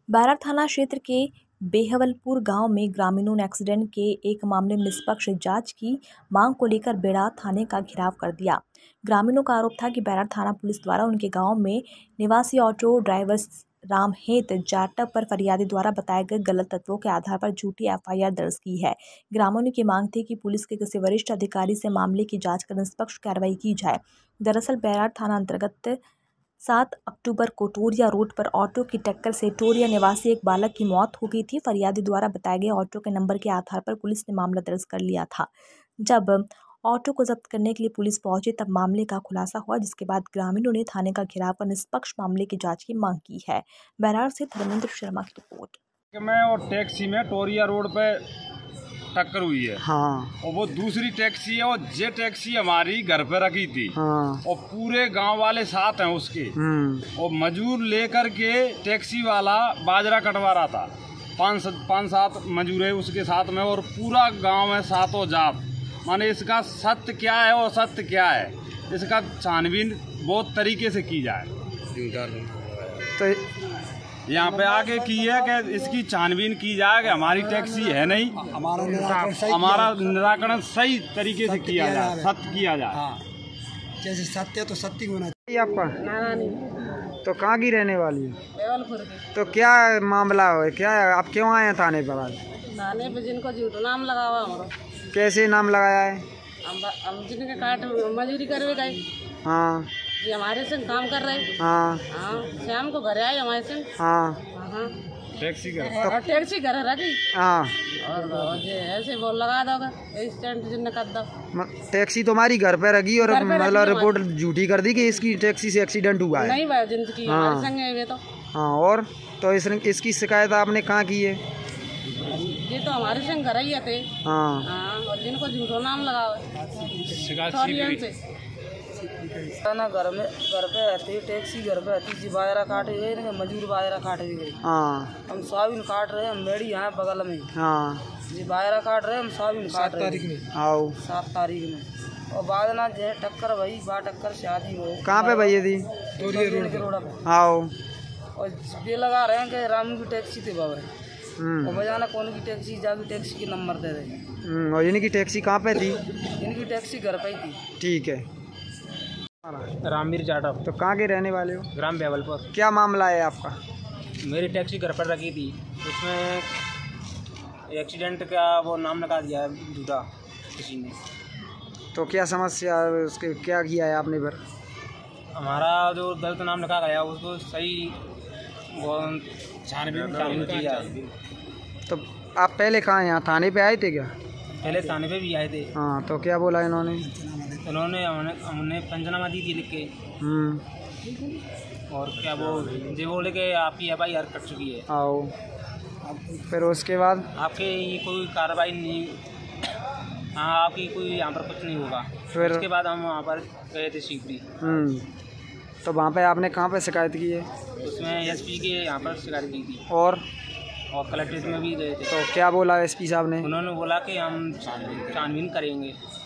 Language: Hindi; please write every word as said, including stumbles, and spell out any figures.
बैरार थाना क्षेत्र के बेहवलपुर गांव में ग्रामीणों ने एक्सीडेंट के एक मामले में निष्पक्ष जांच की मांग को लेकर बैरार थाने का घेराव कर दिया। ग्रामीणों का आरोप था कि बैरार थाना पुलिस द्वारा उनके गांव में निवासी ऑटो ड्राइवर रामहेत जाटव पर फरियादी द्वारा बताए गए गलत तत्वों के आधार पर झूठी एफ आई आर दर्ज की है। ग्रामीणों की मांग थी कि पुलिस के किसी वरिष्ठ अधिकारी से मामले की जाँच कर निष्पक्ष कार्रवाई की जाए। दरअसल बैरार थाना अंतर्गत सात अक्टूबर को टोरिया रोड पर ऑटो की टक्कर से टोरिया निवासी एक बालक की मौत हो गई थी। फरियादी द्वारा बताए गए ऑटो के नंबर के आधार पर पुलिस ने मामला दर्ज कर लिया था। जब ऑटो को जब्त करने के लिए पुलिस पहुंची तब मामले का खुलासा हुआ, जिसके बाद ग्रामीणों ने थाने का घेराव कर निष्पक्ष मामले की जांच की मांग की है। बैरार से धर्मेंद्र शर्मा की रिपोर्ट। मैं और टैक्सी में टोरिया रोड पे टक्कर हुई है। हाँ। और वो दूसरी टैक्सी है और ये टैक्सी हमारी घर पे रखी थी। हाँ। और पूरे गांव वाले साथ हैं उसके। और मजूर लेकर के टैक्सी वाला बाजरा कटवा रहा था। पाँच पाँच सात मजूर है उसके साथ में और पूरा गांव है सातों जात। माने इसका सत्य क्या है और सत्य क्या है, इसका छानबीन बहुत तरीके से की जाए। तो यहाँ पे आगे की है कि इसकी छानबीन की जाए कि हमारी टैक्सी है नहीं, हमारा निराकरण सही तरीके से किया जाए, सत्य किया जाए। हाँ। जैसे सत्य तो सत्य होना चाहिए। आपका तो कहाँ की रहने वाली है? बेवलपुर की। तो क्या मामला है, क्या आप क्यों आए हैं थाने पर आज? थाने पे जिनको झूठा नाम लगा हुआ हमारा। कैसे नाम लगाया है? हम हम जिनके काट मजदूरी करवे गए। हाँ। ये हमारे संग काम कर रहे। हाँ। हाँ। शाम को घर आए हमारे संग। हाँ। हाँ। टैक्सी घर तो टैक्सी घर रखी। हाँ। और ऐसे बोल लगा दोगा स्टैंड जिनने कर दो। टैक्सी तुम्हारी घर पे रखी और मतलब रिपोर्ट झूठी कर दी कि इसकी टैक्सी से एक्सीडेंट हुआ है। नहीं भाई जिंदगी हमारे संग है ये तो। हाँ। और तो इस इसकी शिकायत आपने कहाँ की है? ये तो हमारे संग घर ही थे। हाँ। हाँ। और जिनको झूठो नाम लगा हुआ ना घर में घर पे रहती टैक्सी घर पे रहती जी बाजरा काटे गए मजदूर बाजरा काट भी गई। हाँ। हम सोयाबीन काट रहे हैं, हम मेड़ी यहाँ बगल में। हाँ। जी बाजरा काट रहे हैं, हम सोयाबीन काट रहे हैं। आओ सात तारीख में और बाद ना जो टक्कर भाई बा टक्कर शादी हो। कहाँ पे भैया थी? रोड पे। आओ। और ये लगा रहे हैं कि रामू की टैक्सी थे बाबा और बजाना कौन की टैक्सी जाके टैक्सी के नंबर दे रहे। और इनकी टैक्सी कहाँ पे थी? इनकी टैक्सी घर पे ही थी। ठीक है। रामवीर जाटव। तो कहाँ के रहने वाले हो? ग्राम बेवलपुर। क्या मामला है आपका? मेरी टैक्सी घर पर रखी थी, उसमें एक्सीडेंट का वो नाम लगा दिया है झूठा किसी ने। तो क्या समस्या उसके क्या किया है आपने? पर हमारा जो गलत नाम लिखा गया उसको सही वो छानबीन की जाए। तो आप पहले कहाँ यहाँ थाने पे आए थे क्या? पहले थाने पे भी आए थे। हाँ। तो क्या बोला इन्होंने? इन्होंने हमने हमने पंचनामा दी थी लिख के। और क्या वो जो बोले कि आपकी एफ आई आर कट चुकी है। आओ। फिर उसके बाद आपके ये कोई कार्रवाई नहीं, हाँ आपकी कोई यहाँ पर कुछ नहीं होगा। फिर उसके बाद हम वहाँ पर गए थे सीपी। तो वहाँ पे आपने कहाँ पे शिकायत की है? उसमें एस पी के यहाँ पर शिकायत की थी। और और कलेक्ट्रेट में भी गए थे। तो क्या बोला एस पी साहब ने? उन्होंने बोला कि हम छानबीन करेंगे।